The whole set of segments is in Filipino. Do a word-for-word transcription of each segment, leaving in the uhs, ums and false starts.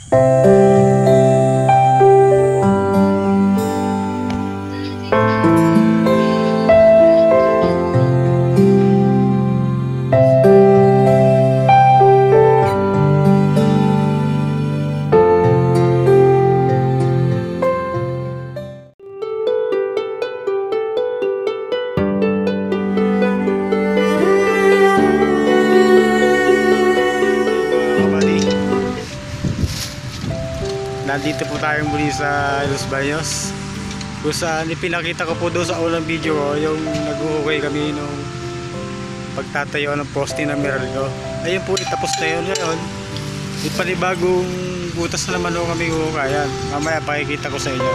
Nandito po tayo muli sa Los Baños, kung saan ipinakita ko po doon sa unang video ko yung nag-uhukay kami nung pagtatayo ng poste ng Meralco. Ayun po, itapos na yun ngayon. May panibagong butas na naman ho kami huhukayan. Mamaya pakikita ko sa inyo.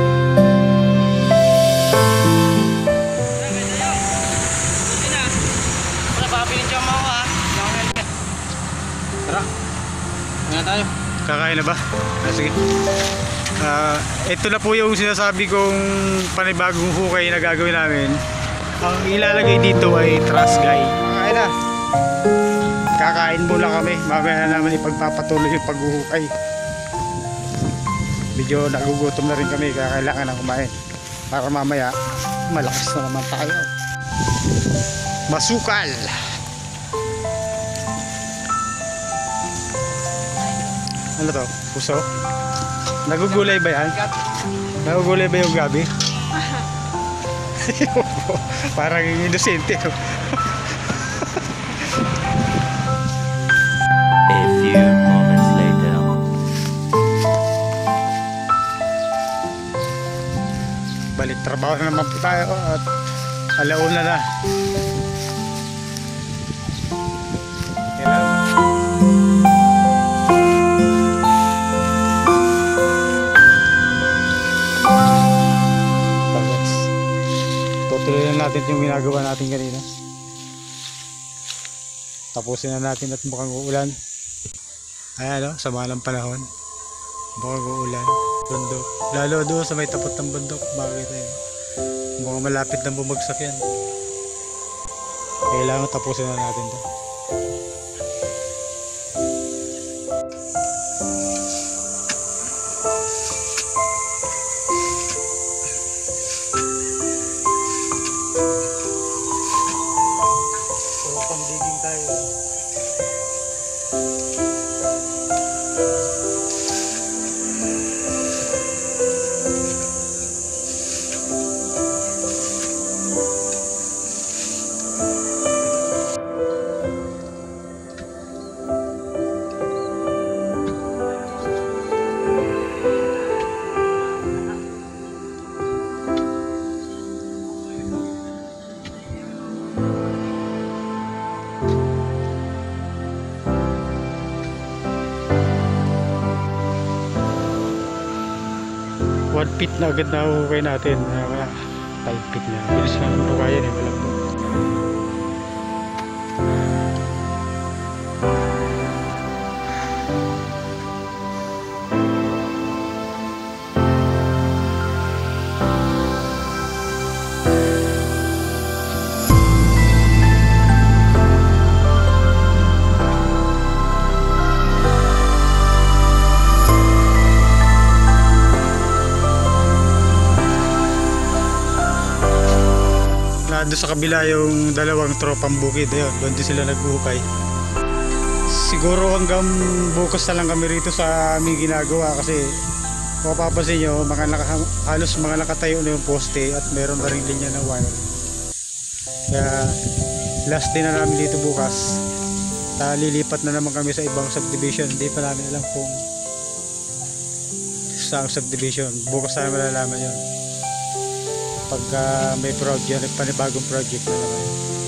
Tara, ano tayo? Kakain na ba? Ah, sige. Uh, ito na po yung sinasabi kong panibagong hukay na gagawin namin. Ang ilalagay dito ay truss guy. Kakain na. Kakain muna kami. Mamaya na naman ipagpapatuloy yung paghuhukay. Medyo nagugutom na rin kami kaya kailangan na kumain. Para mamaya malakas na naman tayo. Masukal. Ano to? Puso? Nagugulay ba yan? Nagugulay ba yung gabi? Parang inosente. A few moments later. Balik trabaho na naman po tayo at alauna na. Kailangan tuloy na natin yung ginagawa natin kanina. Tapusin na natin at mukhang uulan. Ayan o, sama ng panahon. Mukhang uulan. Bundok. Lalo doon sa may tapat ng bundok. Makikita yun. Mukhang malapit na bumagsak yan. Kailangan tapusin na natin to. Pandiging tayo. one feet na agad na hukay natin. Mga five feet na. Bilis na naman hukayan eh. Walang po. Doon sa kabila yung dalawang tropang bukid, ayun, doon din sila nagbuhukay. Siguro hanggang bukas na lang kami rito sa aming ginagawa kasi kung mapapansin nyo, mga naka, halos mga nakatayo na yung poste at meron na rin linya ng wire. Kaya last day na namin dito bukas. Ta, lilipat na naman kami sa ibang subdivision. Hindi pa namin alam kung saan subdivision. Bukas na malalaman yun pagka may project, panibagong project na naman.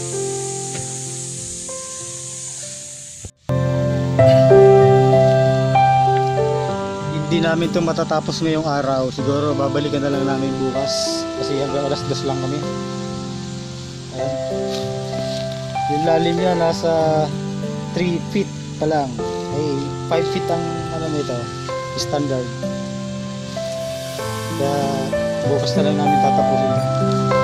Hindi namin ito matatapos ngayong araw. Siguro babalikan na lang namin bukas kasi hanggang alas dos lang kami. Ayan. Yung lalim niya nasa three feet pa lang. Ay, five feet ang ano nito, standard. Kaya bukas na lang namin tatapusin.